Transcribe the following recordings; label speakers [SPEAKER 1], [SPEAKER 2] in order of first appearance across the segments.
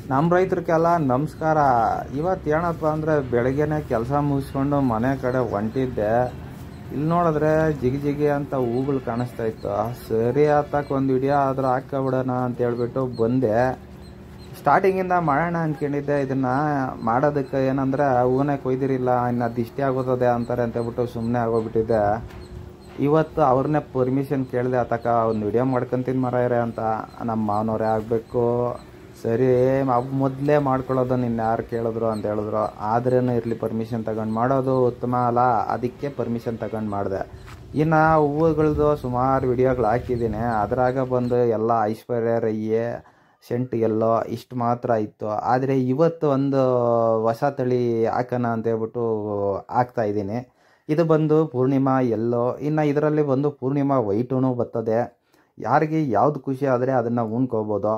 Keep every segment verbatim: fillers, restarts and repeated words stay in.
[SPEAKER 1] ನಮ್ಮ ರೈತರಿಗೆಲ್ಲ ನಮಸ್ಕಾರ. ಇವತ್ತು ಏನಪ್ಪ ಅಂದರೆ ಬೆಳಗ್ಗೆನೆ ಕೆಲಸ ಮುಗಿಸ್ಕೊಂಡು ಮನೆ ಕಡೆ ಹೊಂಟಿದ್ದೆ. ಇಲ್ಲಿ ನೋಡಿದ್ರೆ ಜಿಗಿ ಜಿಗಿ ಅಂತ ಹೂಗಳು ಕಾಣಿಸ್ತಾ ಇತ್ತು. ಸರಿ ಹತ್ತಕ್ಕೆ ಒಂದು ವಿಡಿಯೋ ಆದ್ರೆ ಹಾಕ್ಕೊಬಿಡೋಣ ಅಂತ ಹೇಳ್ಬಿಟ್ಟು ಬಂದೆ. ಸ್ಟಾರ್ಟಿಂಗಿಂದ ಮಾಡೋಣ ಅಂದ್ಕೊಂಡಿದ್ದೆ. ಇದನ್ನು ಮಾಡೋದಕ್ಕೆ ಏನಂದರೆ ಹೂವನ್ನೇ ಕೊಯ್ದಿರಿಲ್ಲ, ಇನ್ನು ದಿಷ್ಟಿ ಆಗೋತದೆ ಅಂತಾರೆ ಅಂತ ಹೇಳ್ಬಿಟ್ಟು ಸುಮ್ಮನೆ ಆಗೋಗ್ಬಿಟ್ಟಿದ್ದೆ. ಇವತ್ತು ಅವ್ರನ್ನೇ ಪರ್ಮಿಷನ್ ಕೇಳಿದೆ, ಆತಕ ಒಂದು ವಿಡಿಯೋ ಮಾಡ್ಕೊತೀನಿ ಮರ ಅಂತ. ನಮ್ಮ ಮಾವನವರೇ ಆಗಬೇಕು. ಸರಿ ಮೊದಲೇ ಮಾಡ್ಕೊಳ್ಳೋದು ನಿನ್ನ ಯಾರು ಕೇಳಿದ್ರು ಅಂತ ಹೇಳಿದ್ರು. ಆದ್ರೇನು ಇರಲಿ, ಪರ್ಮಿಷನ್ ತಗೊಂಡು ಮಾಡೋದು ಉತ್ತಮ ಅಲ್ಲ, ಅದಕ್ಕೆ ಪರ್ಮಿಷನ್ ತಗೊಂಡು ಮಾಡಿದೆ. ಇನ್ನು ಹೂವುಗಳದ್ದು ಸುಮಾರು ವಿಡಿಯೋಗಳು ಹಾಕಿದ್ದೀನಿ. ಅದ್ರಾಗ ಬಂದು ಎಲ್ಲ ಐಶ್ವರ್ಯ ರೈಯೇ ಸೆಂಟ್ ಎಲ್ಲೋ ಇಷ್ಟು ಮಾತ್ರ ಇತ್ತು. ಆದರೆ ಇವತ್ತು ಒಂದು ಹೊಸ ತಳಿ ಹಾಕೋಣ ಅಂತ ಹೇಳ್ಬಿಟ್ಟು ಹಾಕ್ತಾಯಿದ್ದೀನಿ. ಇದು ಬಂದು ಪೂರ್ಣಿಮಾ ಎಲ್ಲೋ. ಇನ್ನು ಇದರಲ್ಲಿ ಬಂದು ಪೂರ್ಣಿಮಾ ವೈಟೂ ಬರ್ತದೆ. ಯಾರಿಗೆ ಯಾವ್ದು ಖುಷಿ ಆದರೆ ಅದನ್ನು ಉಣ್ಕೋಬೋದು.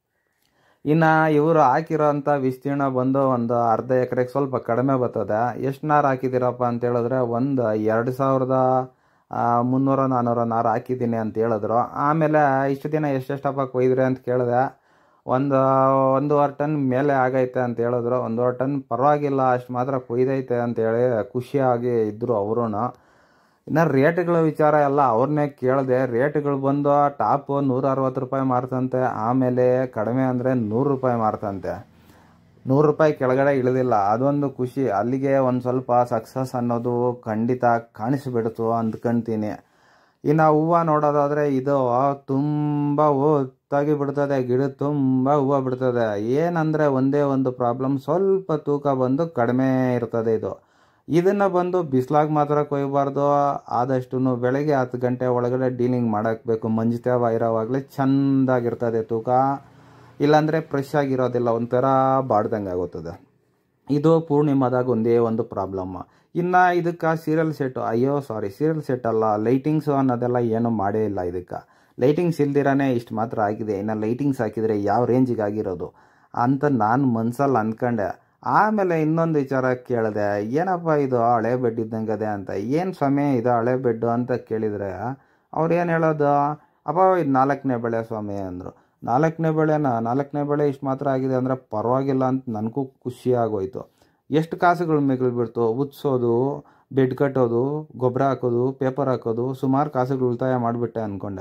[SPEAKER 1] ಇನ್ನು ಇವರು ಹಾಕಿರೋ ಅಂಥ ವಿಸ್ತೀರ್ಣ ಬಂದು ಒಂದು ಅರ್ಧ ಎಕರೆಗೆ ಸ್ವಲ್ಪ ಕಡಿಮೆ ಬರ್ತದೆ. ಎಷ್ಟು ನಾರು ಹಾಕಿದ್ದೀರಪ್ಪ ಅಂತ ಹೇಳಿದ್ರೆ ಒಂದು ಎರಡು ಸಾವಿರದ ಮುನ್ನೂರ ನಾನ್ನೂರ ನಾರು ಹಾಕಿದ್ದೀನಿ ಅಂತ ಹೇಳಿದ್ರು. ಆಮೇಲೆ ಇಷ್ಟು ದಿನ ಎಷ್ಟೆಷ್ಟಪ್ಪ ಕೊಯ್ದ್ರಿ ಅಂತ ಕೇಳಿದೆ. ಒಂದು ಒಂದೂವರೆ ಟನ್ ಮೇಲೆ ಆಗೈತೆ ಅಂತ ಹೇಳಿದ್ರು. ಒಂದೂವರೆ ಟನ್ ಪರವಾಗಿಲ್ಲ, ಅಷ್ಟು ಮಾತ್ರ ಕೊಯ್ದೈತೆ ಅಂತೇಳಿ ಖುಷಿಯಾಗಿ ಇದ್ದರು ಅವರು. ಇನ್ನು ರೇಟ್ಗಳ ವಿಚಾರ ಎಲ್ಲ ಅವ್ರನ್ನೇ ಕೇಳಿದೆ. ರೇಟ್ಗಳು ಬಂದು ಟಾಪು ನೂರ ಅರವತ್ತು ರೂಪಾಯಿ ಮಾರ್ತಂತೆ. ಆಮೇಲೆ ಕಡಿಮೆ ಅಂದರೆ ನೂರು ರೂಪಾಯಿ ಮಾರ್ತಂತೆ. ನೂರು ರೂಪಾಯಿ ಕೆಳಗಡೆ ಇಳಿದಿಲ್ಲ. ಅದೊಂದು ಖುಷಿ. ಅಲ್ಲಿಗೆ ಒಂದು ಸ್ವಲ್ಪ ಸಕ್ಸಸ್ ಅನ್ನೋದು ಖಂಡಿತ ಕಾಣಿಸ್ಬಿಡ್ತು ಅಂದ್ಕೊಳ್ತೀನಿ. ಇನ್ನು ಹೂವು ನೋಡೋದಾದರೆ ಇದು ತುಂಬ ಹೊತ್ತಾಗಿ ಬಿಡ್ತದೆ. ಗಿಡ ತುಂಬ ಹೂವು ಬಿಡ್ತದೆ. ಏನಂದರೆ ಒಂದೇ ಒಂದು ಪ್ರಾಬ್ಲಮ್, ಸ್ವಲ್ಪ ತೂಕ ಬಂದು ಕಡಿಮೆ ಇರ್ತದೆ. ಇದು ಇದನ್ನು ಬಂದು ಬಿಸಿಲಾಗ ಮಾತ್ರ ಕೊಯ್ಯಬಾರ್ದು. ಆದಷ್ಟು ಬೆಳಗ್ಗೆ ಹತ್ತು ಗಂಟೆ ಒಳಗಡೆ ಡೀಲಿಂಗ್ ಮಾಡಾಕಬೇಕು. ಮಂಜು ತೇವ ಇರೋವಾಗಲೇ ಚೆಂದಾಗಿರ್ತದೆ ತೂಕ. ಇಲ್ಲಾಂದರೆ ಫ್ರೆಶ್ ಆಗಿರೋದಿಲ್ಲ, ಒಂಥರ ಬಾಡ್ದಂಗೆ ಆಗುತ್ತದೆ. ಇದು ಪೂರ್ಣಿಮಾದಾಗ ಒಂದೇ ಒಂದು ಪ್ರಾಬ್ಲಮ್. ಇನ್ನು ಇದಕ್ಕೆ ಸೀರಿಯಲ್ ಸೆಟ್ಟು, ಅಯ್ಯೋ ಸಾರಿ ಸೀರಿಯಲ್ ಸೆಟ್ ಅಲ್ಲ, ಲೈಟಿಂಗ್ಸು ಅನ್ನೋದೆಲ್ಲ ಏನೂ ಮಾಡೇ ಇಲ್ಲ. ಇದಕ್ಕೆ ಲೈಟಿಂಗ್ಸ್ ಇಲ್ದಿರಾನೇ ಇಷ್ಟು ಮಾತ್ರ ಆಗಿದೆ. ಇನ್ನು ಲೈಟಿಂಗ್ಸ್ ಹಾಕಿದರೆ ಯಾವ ರೇಂಜಿಗೆ ಆಗಿರೋದು ಅಂತ ನಾನು ಮನ್ಸಲ್ಲಿ ಅಂದ್ಕೊಂಡೆ. ಆಮೇಲೆ ಇನ್ನೊಂದು ವಿಚಾರ ಕೇಳಿದೆ, ಏನಪ್ಪ ಇದು ಹಳೆ ಬೆಡ್ ಇದ್ದಂಗೆ ಅದೇ ಅಂತ. ಏನು ಸ್ವಾಮಿ ಇದು ಹಳೆ ಬೆಡ್ಡು ಅಂತ ಕೇಳಿದರೆ ಅವ್ರು ಏನು ಹೇಳೋದು, ಅಪ್ಪ ಇದು ನಾಲ್ಕನೇ ಬೆಳೆ ಸ್ವಾಮಿ ಅಂದರು. ನಾಲ್ಕನೇ ಬೆಳೆನ ನಾಲ್ಕನೇ ಬೆಳೆ ಇಷ್ಟು ಮಾತ್ರ ಆಗಿದೆ ಅಂದರೆ ಪರವಾಗಿಲ್ಲ ಅಂತ ನನಗೂ ಖುಷಿ ಆಗೋಯ್ತು. ಎಷ್ಟು ಕಾಸುಗಳು ಮಿಗಿಲ್ಬಿಡ್ತು. ಉತ್ಸೋದು, ಬೆಡ್ ಕಟ್ಟೋದು, ಗೊಬ್ಬರ ಹಾಕೋದು, ಪೇಪರ್ ಹಾಕೋದು, ಸುಮಾರು ಕಾಸುಗಳು ಉಳಿತಾಯ ಮಾಡಿಬಿಟ್ಟೆ ಅಂದ್ಕೊಂಡೆ.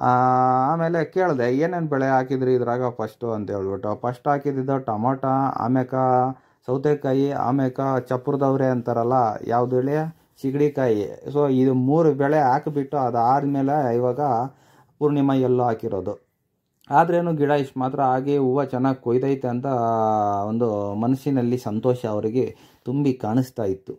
[SPEAKER 1] ಆಮೇಲೆ ಕೇಳಿದೆ ಏನೇನು ಬೆಳೆ ಹಾಕಿದ್ರಿ ಇದ್ರಾಗ ಫಸ್ಟು ಅಂತ ಹೇಳ್ಬಿಟ್ಟು. ಫಸ್ಟ್ ಹಾಕಿದ್ದು ಟೊಮೊಟೊ, ಆಮೇಕ ಸೌತೆಕಾಯಿ, ಆಮೇಕ ಚಪ್ಪರದವ್ರೆ ಅಂತಾರಲ್ಲ, ಯಾವುದು ಹೇಳಿ, ಸಿಗಡಿಕಾಯಿ. ಸೊ ಇದು ಮೂರು ಬೆಳೆ ಹಾಕಿಬಿಟ್ಟು ಅದಾದಮೇಲೆ ಇವಾಗ ಪೂರ್ಣಿಮಾ ಎಲ್ಲೋ ಹಾಕಿರೋದು. ಆದ್ರೇನು ಗಿಡ ಇಷ್ಟು ಮಾತ್ರ ಆಗಿ ಹೂವು ಚೆನ್ನಾಗಿ ಕೊಯ್ದೈತೆ ಅಂತ ಒಂದು ಮನಸ್ಸಿನಲ್ಲಿ ಸಂತೋಷ ಅವರಿಗೆ ತುಂಬಿ ಕಾಣಿಸ್ತಾ ಇತ್ತು.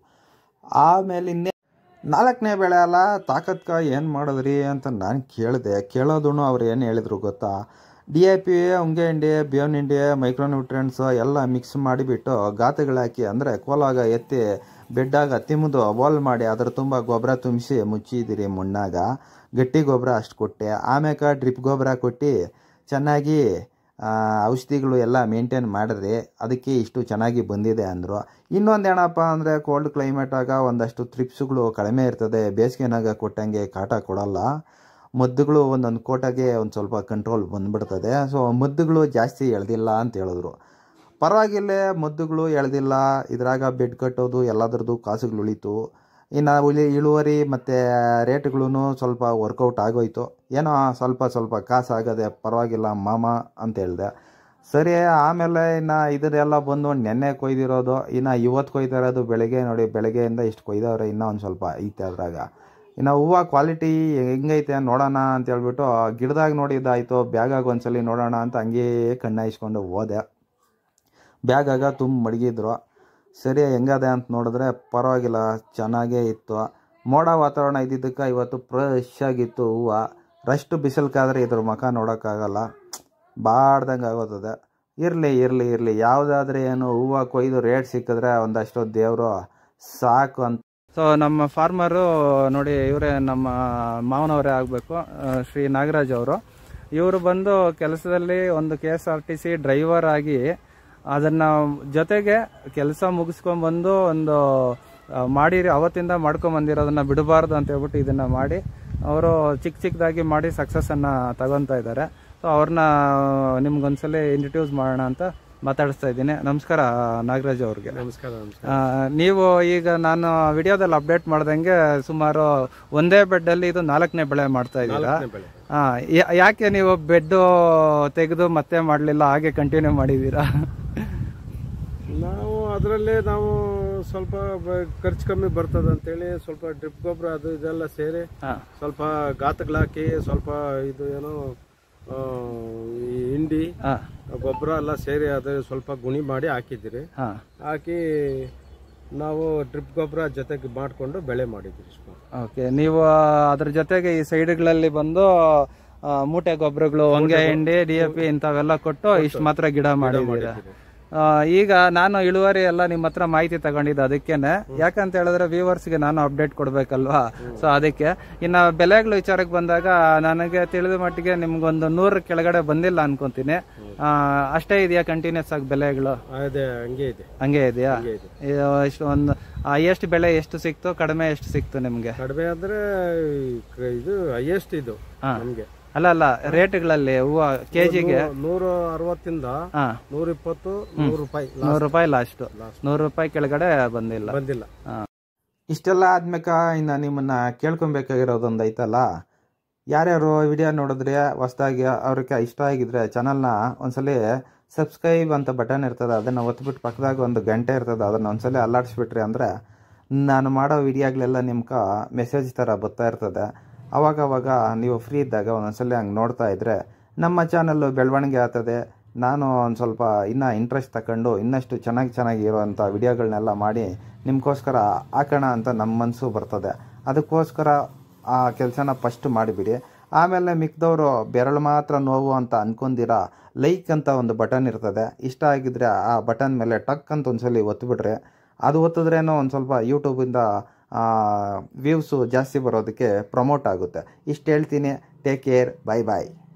[SPEAKER 1] ಆಮೇಲೆ ಇನ್ನೇ ನಾಲ್ಕನೇ ಬೆಳೆ ಅಲ್ಲ, ತಾಕತ್ಕ ಏನು ಮಾಡಿದ್ರಿ ಅಂತ ನಾನು ಕೇಳಿದೆ. ಕೇಳೋದೂ ಅವ್ರು ಏನು ಹೇಳಿದ್ರು ಗೊತ್ತಾ, ಡಿ ಎ ಪಿ, ಉಂಗೆ ಹಿಂಡಿ, ಬೇವಿನ ಹಿಂಡಿ, ಮೈಕ್ರೋನ್ಯೂಟ್ರಿಯೆಂಟ್ಸ್ ಎಲ್ಲ ಮಿಕ್ಸ್ ಮಾಡಿಬಿಟ್ಟು ಗಾತಗಳು ಹಾಕಿ, ಅಂದರೆ ಕೋಲಾಗ ಎತ್ತಿ ಬೆಡ್ಡಾಗ ಹತ್ತಿ ಮುದ್ದು ಬಾಲ್ ಮಾಡಿ ಅದ್ರ ತುಂಬ ಗೊಬ್ಬರ ತುಂಬಿಸಿ ಮುಚ್ಚಿದ್ದೀರಿ ಮಣ್ಣಾಗ. ಗಟ್ಟಿ ಗೊಬ್ಬರ ಅಷ್ಟು ಕೊಟ್ಟೆ. ಆಮೇಲೆ ಡ್ರಿಪ್ ಗೊಬ್ಬರ ಕೊಟ್ಟು ಚೆನ್ನಾಗಿ ಔಷಧಿಗಳು ಎಲ್ಲ ಮೇಂಟೈನ್ ಮಾಡಿದ್ರೆ ಅದಕ್ಕೆ ಇಷ್ಟು ಚೆನ್ನಾಗಿ ಬಂದಿದೆ ಅಂದರು. ಇನ್ನೊಂದು ಏನಪ್ಪ ಅಂದರೆ ಕೋಲ್ಡ್ ಕ್ಲೈಮೇಟಾಗ ಒಂದಷ್ಟು ತ್ರಿಪ್ಸ್ಗಳು ಕಡಿಮೆ ಇರ್ತದೆ. ಬೇಸಿಗೆನಾಗ ಕೊಟ್ಟಂಗೆ ಕಾಟ ಕೊಡಲ್ಲ. ಮದ್ದುಗಳು ಒಂದೊಂದು ಕೋಟಾಗೆ ಒಂದು ಸ್ವಲ್ಪ ಕಂಟ್ರೋಲ್ ಬಂದುಬಿಡ್ತದೆ. ಸೊ ಮದ್ದುಗಳು ಜಾಸ್ತಿ ಎಳೆದಿಲ್ಲ ಅಂತ ಹೇಳಿದ್ರು. ಪರವಾಗಿಲ್ಲ, ಮದ್ದುಗಳು ಎಳೆದಿಲ್ಲ. ಇದ್ರಾಗ ಬೆಡ್ ಕಟ್ಟೋದು ಎಲ್ಲದ್ರದ್ದು ಕಾಸುಗಳು ಉಳಿತು. ಇನ್ನು ಉಳಿ ಇಳುವರಿ ಮತ್ತು ರೇಟ್ಗಳೂ ಸ್ವಲ್ಪ ವರ್ಕೌಟ್ ಆಗೋಯ್ತು. ಏನೋ ಸ್ವಲ್ಪ ಸ್ವಲ್ಪ ಕಾಸು ಆಗದೆ, ಪರವಾಗಿಲ್ಲ ಮಾಮ ಅಂತ ಹೇಳಿದೆ. ಸರಿ. ಆಮೇಲೆ ಇನ್ನು ಇದರೆಲ್ಲ ಬಂದು ನೆನ್ನೆ ಕೊಯ್ದಿರೋದು. ಇನ್ನು ಇವತ್ತು ಕೊಯ್ತಾ ಇರೋದು ಬೆಳಗ್ಗೆ ನೋಡಿ, ಬೆಳಗ್ಗೆಯಿಂದ ಇಷ್ಟು ಕೊಯ್ದವ್ರೆ. ಇನ್ನೂ ಒಂದು ಸ್ವಲ್ಪ ಐತೆ ಅದ್ರಾಗ. ಇನ್ನು ಹೂವು ಕ್ವಾಲಿಟಿ ಹೆಂಗೈತೆ ನೋಡೋಣ ಅಂತ ಹೇಳ್ಬಿಟ್ಟು ಗಿಡದಾಗ ನೋಡಿದ್ದಾಯಿತು. ಬ್ಯಾಗಾಗ ಒಂದ್ಸಲಿ ನೋಡೋಣ ಅಂತ ಹಂಗೇ ಕಣ್ಣಾಯಿಸ್ಕೊಂಡು ಹೋದೆ. ಬ್ಯಾಗಾಗ ತುಂಬ ಮಡಗಿದ್ರು. ಸರಿ ಹೆಂಗದೆ ಅಂತ ನೋಡಿದ್ರೆ ಪರವಾಗಿಲ್ಲ, ಚೆನ್ನಾಗೇ ಇತ್ತು. ಮೋಡ ವಾತಾವರಣ ಇದ್ದಿದ್ದಕ್ಕೆ ಇವತ್ತು ಫ್ರೆಶ್ ಆಗಿತ್ತು ಹೂವು. ರಷ್ಟು ಬಿಸಿಲ್ಕಾದ್ರೆ ಇದ್ರ ಮುಖ ನೋಡೋಕ್ಕಾಗಲ್ಲ, ಬಾಡ್ದಂಗೆ ಆಗೋತದೆ. ಇರಲಿ ಇರಲಿ ಇರಲಿ ಯಾವುದಾದ್ರೆ ಏನು, ಹೂವು ಕೊಯ್ದು ರೇಟ್ ಸಿಕ್ಕಿದ್ರೆ ಒಂದಷ್ಟು ದೇವರು ಸಾಕು ಅಂತ. ಸೊ ನಮ್ಮ ಫಾರ್ಮರು ನೋಡಿ, ಇವರೇ ನಮ್ಮ ಮಾವನವರೇ ಆಗಬೇಕು, ಶ್ರೀ ನಾಗರಾಜ್ ಅವರು. ಇವರು ಬಂದು ಕೆಲಸದಲ್ಲಿ ಒಂದು K S R T C driver ಆಗಿ ಅದನ್ನು ಜೊತೆಗೆ ಕೆಲಸ ಮುಗಿಸ್ಕೊಂಡ್ಬಂದು ಒಂದು ಮಾಡಿ ಅವತ್ತಿಂದ ಮಾಡ್ಕೊಂಬಂದಿರೋದನ್ನು ಬಿಡಬಾರ್ದು ಅಂತ ಹೇಳ್ಬಿಟ್ಟು ಇದನ್ನು ಮಾಡಿ ಅವರು ಚಿಕ್ಕ ಚಿಕ್ಕದಾಗಿ ಮಾಡಿ ಸಕ್ಸಸ್ಸನ್ನು ತಗೊತಾ ಇದ್ದಾರೆ. ಸೊ ಅವ್ರನ್ನ ನಿಮ್ಗೊಂದ್ಸಲ ಇಂಟ್ರಡ್ಯೂಸ್ ಮಾಡೋಣ ಅಂತ ಮಾತಾಡಿಸ್ತಾ ಇದ್ದೀನಿ. ನಮಸ್ಕಾರ ನಾಗರಾಜ್ ಅವ್ರಿಗೆ.
[SPEAKER 2] ನಮಸ್ಕಾರ.
[SPEAKER 1] ನೀವು ಈಗ ನಾನು ವಿಡಿಯೋದಲ್ಲಿ ಅಪ್ಡೇಟ್ ಮಾಡ್ದಂಗೆ ಸುಮಾರು ಒಂದೇ ಬೆಡ್ಡಲ್ಲಿ ಇದು ನಾಲ್ಕನೇ ಬೆಳೆ ಮಾಡ್ತಾ ಇದ್ದೀರಾ. ಯಾಕೆ ನೀವು ಬೆಡ್ಡು ತೆಗೆದು ಮತ್ತೆ ಮಾಡಲಿಲ್ಲ, ಹಾಗೆ ಕಂಟಿನ್ಯೂ ಮಾಡಿದ್ದೀರಾ?
[SPEAKER 2] ನಾವು ಅದರಲ್ಲೇ ನಾವು ಸ್ವಲ್ಪ ಖರ್ಚು ಕಮ್ಮಿ ಬರ್ತದೆ ಅಂತೇಳಿ ಸ್ವಲ್ಪ ಡ್ರಿಪ್ ಗೊಬ್ಬರ ಅದು ಇದೆಲ್ಲ ಸೇರಿ ಸ್ವಲ್ಪ ಗಾತಗಳಾಕಿ ಸ್ವಲ್ಪ ಇದು ಏನೋ ಹಿಂಡಿ ಗೊಬ್ಬರ ಎಲ್ಲ ಸೇರಿ ಅದು ಸ್ವಲ್ಪ ಗುಣಿ ಮಾಡಿ ಹಾಕಿದ್ದೀರಿ. ಹಾಕಿ ನಾವು ಡ್ರಿಪ್ ಗೊಬ್ಬರ ಜೊತೆಗೆ ಮಾಡಿಕೊಂಡು ಬೆಳೆ ಮಾಡಿದ್ದೀರಿ.
[SPEAKER 1] ಓಕೆ, ನೀವು ಅದ್ರ ಜೊತೆಗೆ ಈ ಸೈಡ್ಗಳಲ್ಲಿ ಬಂದು ಮೂಟೆ ಗೊಬ್ಬರಗಳು, ಹೊಂಗೆ ಹಿಂಡಿ, ಡಿ ಎ ಪಿ ಇಂಥವೆಲ್ಲ ಕೊಟ್ಟು ಇಷ್ಟು ಮಾತ್ರ ಗಿಡ ಮಾಡಿದ್ದೀರಾ. ಈಗ ನಾನು ಇಳುವರಿ ಎಲ್ಲ ನಿಮ್ಮ ಹತ್ರ ಮಾಹಿತಿ ತಗೊಂಡಿದ್ದೆ ಅದಕ್ಕೇನೆ. ಯಾಕಂತ ಹೇಳಿದ್ರೆ ವ್ಯೂವರ್ಸ್ಗೆ ನಾನು ಅಪ್ಡೇಟ್ ಕೊಡ್ಬೇಕಲ್ವಾ, ಸೊ ಅದಕ್ಕೆ. ಇನ್ನು ಬೆಲೆಗಳ ವಿಚಾರಕ್ಕೆ ಬಂದಾಗ ನನಗೆ ತಿಳಿದ ಮಟ್ಟಿಗೆ ನಿಮ್ಗೊಂದು ನೂರ ಕೆಳಗಡೆ ಬಂದಿಲ್ಲ ಅನ್ಕೊಂತೀನಿ. ಅಷ್ಟೇ ಇದೆಯಾ ಕಂಟಿನ್ಯೂಸ್ ಆಗಿ ಬೆಲೆಗಳು? ಹಂಗೆ ಇದೆಯಾ? ಇಷ್ಟು ಒಂದು ಹೈಯೆಸ್ಟ್ ಬೆಲೆ ಎಷ್ಟು ಸಿಕ್ತು, ಕಡಿಮೆ ಎಷ್ಟು ಸಿಕ್ತು ನಿಮ್ಗೆ?
[SPEAKER 2] ಕಡಿಮೆ ಅಂದ್ರೆ ಇದು ಹೈಯೆಸ್ಟ್ ಇದು ನಮ್ಗೆ.
[SPEAKER 1] ಅಲ್ಲ ಅಲ್ಲ ರೇಟ್ಗಳಲ್ಲಿ ಹೂವು ಕೆಜಿಗೆ
[SPEAKER 2] ನೂರ ಅರವತ್ತಿಂದ ನೂರ ಇಪ್ಪತ್ತು ನೂರು ರೂಪಾಯಿ
[SPEAKER 1] ನೂರು ರೂಪಾಯಿ ಲಾಸ್ಟ್. ನೂರು ರೂಪಾಯಿ ಕೆಳಗಡೆ ಬಂದಿಲ್ಲ
[SPEAKER 2] ಬಂದಿಲ್ಲ
[SPEAKER 1] ಇಷ್ಟೆಲ್ಲ ಆದ್ಮೇಕ ಇನ್ನ ನಿಮ್ಮನ್ನ ಕೇಳ್ಕೊಬೇಕಾಗಿರೋದೊಂದು ಐತಲ್ಲ, ಯಾರ್ಯಾರು ವಿಡಿಯೋ ನೋಡಿದ್ರೆ ಹೊಸದಾಗಿ ಅವ್ರಿಗೆ ಇಷ್ಟ ಆಗಿದ್ರೆ ಚಾನಲ್ನ ಒಂದ್ಸಲಿ ಸಬ್ಸ್ಕ್ರೈಬ್ ಅಂತ ಬಟನ್ ಇರ್ತದೆ, ಅದನ್ನ ಒತ್ಬಿಟ್ಟು ಪಕ್ಕದಾಗ ಒಂದು ಗಂಟೆ ಇರ್ತದೆ, ಅದನ್ನ ಒಂದ್ಸಲಿ ಅಲ್ಲಾಡಿಸ್ಬಿಟ್ರಿ ಅಂದ್ರೆ ನಾನು ಮಾಡೋ ವಿಡಿಯೋಗಳೆಲ್ಲ ನಿಮ್ಗೆ ಮೆಸೇಜ್ ಥರ ಬರ್ತಾ ಇರ್ತದೆ. ಅವಾಗವಾಗ ನೀವು ಫ್ರೀ ಇದ್ದಾಗ ಒಂದೊಂದ್ಸಲಿ ಹಂಗೆ ನೋಡ್ತಾ ಇದ್ರೆ ನಮ್ಮ ಚಾನಲ್ಲು ಬೆಳವಣಿಗೆ ಆಗ್ತದೆ. ನಾನು ಒಂದು ಸ್ವಲ್ಪ ಇನ್ನೂ ಇಂಟ್ರೆಸ್ಟ್ ತಗೊಂಡು ಇನ್ನಷ್ಟು ಚೆನ್ನಾಗಿ ಚೆನ್ನಾಗಿ ಇರೋವಂಥ ವಿಡಿಯೋಗಳನ್ನೆಲ್ಲ ಮಾಡಿ ನಿಮಗೋಸ್ಕರ ಹಾಕೋಣ ಅಂತ ನಮ್ಮ ಮನಸ್ಸು ಬರ್ತದೆ. ಅದಕ್ಕೋಸ್ಕರ ಆ ಕೆಲಸನ ಫಸ್ಟ್ ಮಾಡಿಬಿಡಿ. ಆಮೇಲೆ ಮಿಕ್ದವರು ಬೆರಳು ಮಾತ್ರ ನೋವು ಅಂತ ಅನ್ಕೊಂಡಿರ ಲೈಕ್ ಅಂತ ಒಂದು ಬಟನ್ ಇರ್ತದೆ, ಇಷ್ಟ ಆಗಿದ್ರೆ ಆ ಬಟನ್ ಮೇಲೆ ಟಕ್ ಅಂತ ಒಂದ್ಸಲಿ ಒತ್ತಿಬಿಟ್ರೆ ಅದು ಒತ್ತಿದ್ರೇನೋ ಒಂದು ಸ್ವಲ್ಪ ಯೂಟ್ಯೂಬಿಂದ ವ್ಯೂಸು ಜಾಸ್ತಿ ಬರೋದಕ್ಕೆ ಪ್ರಮೋಟ್ ಆಗುತ್ತೆ. ಇಷ್ಟು ಹೇಳ್ತೀನಿ. ಟೇಕ್ ಕೇರ್, ಬಾಯ್ ಬಾಯ್.